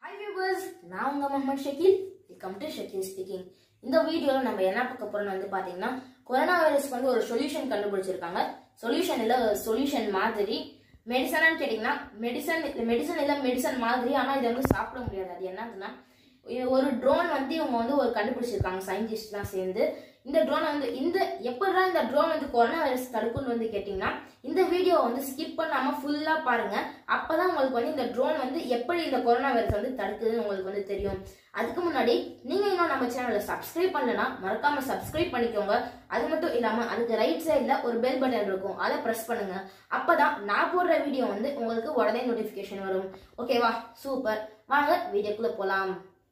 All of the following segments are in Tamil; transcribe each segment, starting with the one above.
Hi viewers, நான் உங்க Mohammed Shakeel. Welcome to Shakeel speaking. இந்த வீடியோல நம்ம என்ன பார்க்க போறோம்னு வந்து பாத்தீங்கன்னா கொரோனா வைரஸ்க்கு வந்து ஒரு சொல்யூஷன் கண்டுபிடிச்சிருக்காங்க. சொல்யூஷன் இல்ல சொல்யூஷன் மாதிரி மெடிசன் கேட்டீங்கன்னா மெடிசன் மாதிரி, ஆனா இதை வந்து சாப்பிட முடியாது. அது என்னதுன்னா ஒரு ட்ரோன் வந்து இவங்க வந்து ஒரு கண்டுபிடிச்சிருக்காங்க சயின்டிஸ்ட்லாம் சேர்ந்து. இந்த ட்ரோனை வந்து எப்படா இந்த ட்ரோன் வந்து கொரோனா வைரஸ் தடுக்கும்னு வந்து கேட்டீங்கன்னா இந்த வீடியோ வந்து ஸ்கிப் பண்ணாம ஃபுல்லா பாருங்க. அப்பதான் உங்களுக்கு வந்து இந்த ட்ரோன் வந்து எப்படி இந்த கொரோனா வைரஸ் வந்து தடுக்குதுன்னு உங்களுக்கு வந்து தெரியும். அதுக்கு முன்னாடி நீங்க இன்னும் நம்ம சேனலை சப்ஸ்கிரைப் பண்ணலன்னா மறக்காம சப்ஸ்கிரைப் பண்ணிக்கோங்க. அது மட்டும் இல்லாம அதுக்கு ரைட் சைட்ல ஒரு பெல் பட்டன் இருக்கும், அதை பிரஸ் பண்ணுங்க. அப்பதான் நான் போடுற வீடியோ வந்து உங்களுக்கு உடனே நோட்டிபிகேஷன் வரும். ஓகேவா? சூப்பர். வாங்க வீடியோக்குள்ள போலாம்.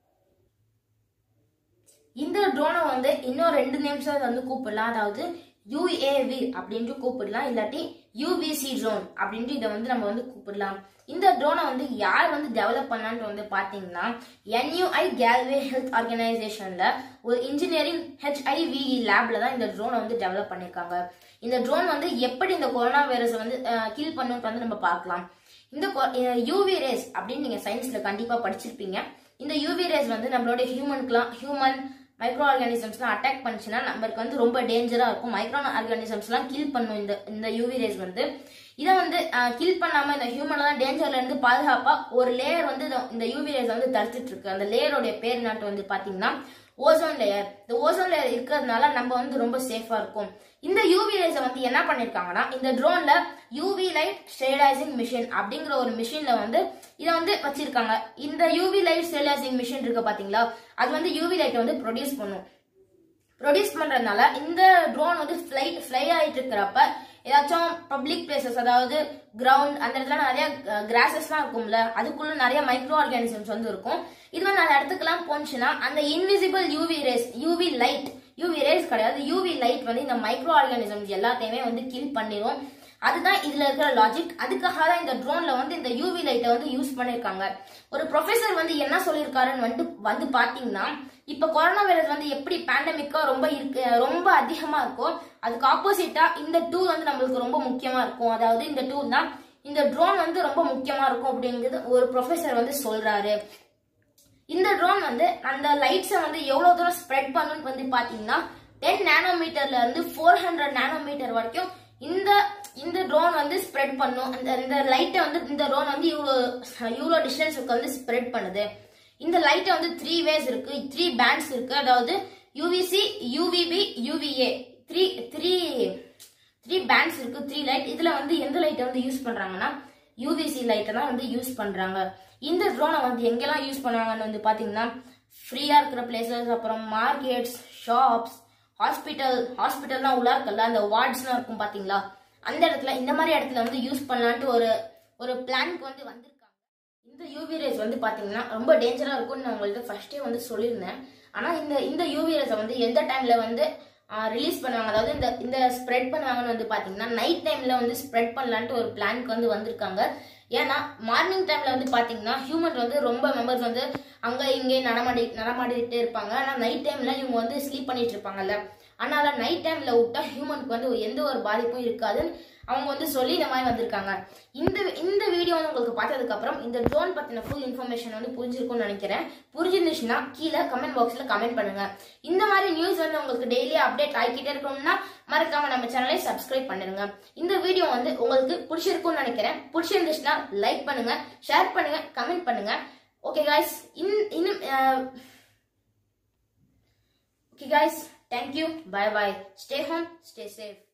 இந்த ட்ரோனை வந்து இன்னும் 2 நிமிஷம் வந்து கூப்பிடலாம். அதாவது UAV அப்படின்ட்டு கூப்பிடலாம், இல்லாட்டி UVC ட்ரோன் அப்படின்ட்டு இதை வந்து நம்ம வந்து கூப்பிடலாம். இந்த ட்ரோனை வந்து யார் வந்து டெவலப் பண்ணான்னு வந்து பாத்தீங்கன்னா NUI கேல்வே ஹெல்த் ஆர்கனைசேஷன்ல ஒரு இன்ஜினியரிங் HIVE லேப்ல தான் இந்த ட்ரோனை வந்து டெவலப் பண்ணிருக்காங்க. இந்த ட்ரோன் வந்து எப்படி இந்த கொரோனா வைரஸ் வந்து கில் பண்ணுன்னு வந்து நம்ம பார்க்கலாம். இந்த UV ரேஸ் அப்படின்னு நீங்க சயின்ஸ்ல கண்டிப்பா படிச்சிருப்பீங்க. இந்த UV ரேஸ் வந்து நம்மளோட ஹியூமன் மைக்ரோ ஆர்கானிசம்ஸ்லாம் அட்டாக் பண்ணுச்சுன்னா நம்மளுக்கு வந்து ரொம்ப டேஞ்சரா இருக்கும். மைக்ரோ ஆர்கானிசம்ஸ்லாம் கில் பண்ணும் இந்த UV ரேஸ் வந்து. இதை வந்து கில் பண்ணாம இந்த ஹியூமன்லாம் டேஞ்சர்ல இருந்து பாதுகாப்பா ஒரு லேயர் வந்து இந்த UV ரேஸ் வந்து தடுத்துட்டு இருக்கு. அந்த லேயரோட பேர் என்னட்டு வந்து பாத்தீங்கன்னா ஓசோன் லேயர். இந்த ஓசோன் லேயர் இருக்கிறதுனால நம்ம வந்து ரொம்ப சேஃபா இருக்கும். இந்த UV ரேஸை வந்து என்ன பண்ணிருக்காங்கன்னா இந்த ட்ரோன்ல UV லைட் ஸ்டெரிலைசிங் மிஷின் அப்படிங்கிற ஒரு மிஷின்ல வந்து இதை வந்து வச்சிருக்காங்க. இந்த UV லைட் ஸ்டெரிலைசிங் மிஷின் இருக்கு பாத்தீங்களா, அது வந்து UV லைட்டை வந்து ப்ரொடியூஸ் பண்ணும். ப்ரொடியூஸ் பண்றதுனால இந்த ட்ரோன் வந்து ஃப்ளை ஆயிட்டு இருக்கிறப்ப ஏதாச்சும் பப்ளிக் பிளேசஸ், அதாவது கிரவுண்ட், அந்த இடத்துல நிறைய கிராசஸ்லாம் இருக்கும்ல, அதுக்குள்ள நிறைய மைக்ரோ ஆர்கானிசம்ஸ் வந்து இருக்கும். இது வந்து அந்த இடத்துக்குலாம் போச்சுன்னா அந்த இன்விசிபிள் UV ரேஸ் கிடையாது, UV லைட் வந்து இந்த மைக்ரோ ஆர்கானிசம்ஸ் எல்லாத்தையுமே வந்து கில் பண்ணிடும். அதுதான் இதுல இருக்கிற லாஜிக். அதுக்காக தான் இந்த ட்ரோன்ல வந்து இந்த UV லைட்டை வந்து யூஸ் பண்ணிருக்காங்க. ஒரு ப்ரொஃபசர் வந்து என்ன சொல்லியிருக்காருன்னு வந்து பாத்தீங்கன்னா இப்ப கொரோனா வைரஸ் வந்து எப்படி பேண்டமிக்கா ரொம்ப அதிகமா இருக்கும், அதுக்கு ஆப்போசிட்டா இந்த டூல் வந்து நம்மளுக்கு ரொம்ப முக்கியமா இருக்கும். அதாவது இந்த டூல் தான், இந்த ட்ரோன் வந்து ரொம்ப முக்கியமா இருக்கும் அப்படிங்கிறது ஒரு ப்ரொஃபசர் வந்து சொல்றாரு. இந்த ட்ரோன் வந்து அந்த லைட்ஸை வந்து எவ்வளவு தூரம் ஸ்ப்ரெட் பண்ணுன்னு வந்து பாத்தீங்கன்னா 10 நானோமீட்டர்ல இருந்து 400 நானோமீட்டர் வரைக்கும் இந்த ட்ரோன் வந்து ஸ்ப்ரெட் பண்ணும். இந்த லைட்டை வந்து இந்த ட்ரோன் வந்து இவ்வளோ டிஸ்டன்ஸுக்கு வந்து ஸ்ப்ரெட் பண்ணுது. இந்த லைட்டை வந்து 3 வேஸ் இருக்கு, 3 பேண்ட்ஸ் இருக்கு. அதாவது UVC, UVB, UVA 3 பேண்ட்ஸ் இருக்கு, 3 லைட். இதுல வந்து எந்த லைட்டை வந்து யூஸ் பண்றாங்கன்னா UVC லைட்டை தான் வந்து யூஸ் பண்றாங்க. இந்த ட்ரோனை வந்து எங்கெல்லாம் யூஸ் பண்ணுவாங்கன்னு வந்து பாத்தீங்கன்னா ஃப்ரீயா இருக்கிற பிளேசஸ், அப்புறம் மார்க்கெட்ஸ், ஷாப்ஸ், ஹாஸ்பிட்டல்லாம் உள்ள இருக்கல அந்த வார்ட்ஸ்லாம் இருக்கும் பாத்தீங்களா, அந்த இடத்துல, இந்த மாதிரி இடத்துல வந்து யூஸ் பண்ணலான்ட்டு ஒரு பிளானுக்கு வந்து வந்திருக்காங்க. இந்த UV ரேஸ் வந்து பாத்தீங்கன்னா ரொம்ப டேஞ்சரா இருக்கும்னு நான் உங்கள்ட்ட ஃபர்ஸ்டே வந்து சொல்லியிருந்தேன். ஆனா இந்த UV ரேஸை வந்து எந்த டைம்ல வந்து ரிலீஸ் பண்ணுவாங்க, அதாவது இந்த ஸ்ப்ரெட் பண்ணுவாங்கன்னு வந்து பாத்தீங்கன்னா நைட் டைம்ல வந்து ஸ்ப்ரெட் பண்ணலான்ட்டு ஒரு பிளானுக்கு வந்து வந்திருக்காங்க. ஏன்னா மார்னிங் டைம்ல வந்து பாத்தீங்கன்னா ஹியூமன் வந்து ரொம்ப மெம்பர்ஸ் வந்து அங்க இங்கே நடமாடிட்டே இருப்பாங்க. ஆனா நைட் டைம்ல இவங்க வந்து ஸ்லீப் பண்ணிட்டு இருப்பாங்கல்ல, அதனால நைட் டைம்ல விட்டா ஹியூமனுக்கு வந்து எந்த ஒரு பாதிப்பும் இருக்காதுன்னு அவங்க வந்து சொல்லி இந்த மாதிரி வந்திருக்காங்க. இந்த வீடியோ வந்து உங்களுக்கு பார்த்ததுக்கு அப்புறம் இந்த ட்ரோன் பத்தின ஃபுல் இன்ஃபர்மேஷன் வந்து புரிஞ்சிருக்கும்னு நினைக்கிறேன். புரிஞ்சிருந்துச்சுன்னா கீழே கமெண்ட் பாக்ஸ்ல கமெண்ட் பண்ணுங்க. இந்த மாதிரி நியூஸ் வந்து உங்களுக்கு டெய்லி அப்டேட் ஆகிக்கிட்டே இருக்கணும்னா மறக்காம நம்ம சேனலை சப்ஸ்கிரைப் பண்ணிருங்க. இந்த வீடியோ வந்து உங்களுக்கு பிடிச்சிருக்கும்னு நினைக்கிறேன். பிடிச்சிருந்துச்சுன்னா லைக் பண்ணுங்க, ஷேர் பண்ணுங்க, கமெண்ட் பண்ணுங்க. Okay guys, thank you, bye bye, stay home, stay safe.